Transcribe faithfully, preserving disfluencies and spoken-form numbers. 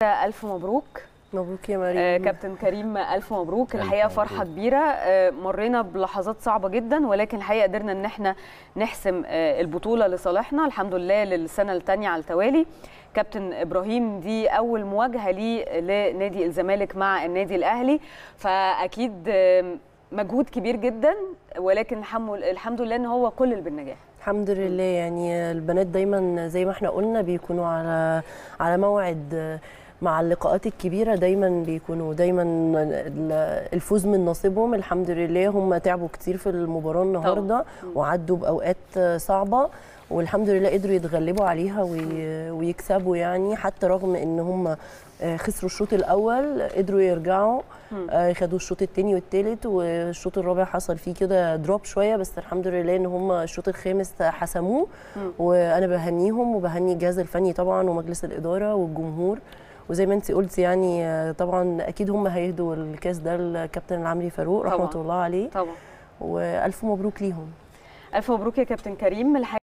ألف مبروك. مبروك يا مريم. آه كابتن كريم ألف مبروك. الحقيقة فرحة كبيرة. آه مرينا بلحظات صعبة جدا، ولكن الحقيقة قدرنا ان احنا نحسم آه البطولة لصالحنا الحمد لله للسنة الثانية على التوالي. كابتن إبراهيم دي أول مواجهة ليه لنادي الزمالك مع النادي الأهلي، فأكيد آه مجهود كبير جدا، ولكن الحمد لله ان هو كل اللي بالنجاح. الحمد لله. يعني البنات دايما زي ما احنا قلنا بيكونوا على على موعد مع اللقاءات الكبيره، دايما بيكونوا دايما الفوز من نصيبهم. الحمد لله هم تعبوا كتير في المباراه النهارده وعدوا باوقات صعبه، والحمد لله قدروا يتغلبوا عليها ويكسبوا، يعني حتى رغم ان هم خسروا الشوط الاول قدروا يرجعوا خدوا الشوط الثاني والثالث، والشوط الرابع حصل فيه كده دروب شويه، بس الحمد لله ان هم الشوط الخامس حسموه. وانا بهنيهم وبهني الجهاز الفني طبعا ومجلس الاداره والجمهور، وزي ما انت قلتي يعني طبعا اكيد هم هيهدوا الكاس ده للكابتن العمري فاروق رحمه الله عليه طبعا، والف مبروك ليهم. الف مبروك يا كابتن كريم.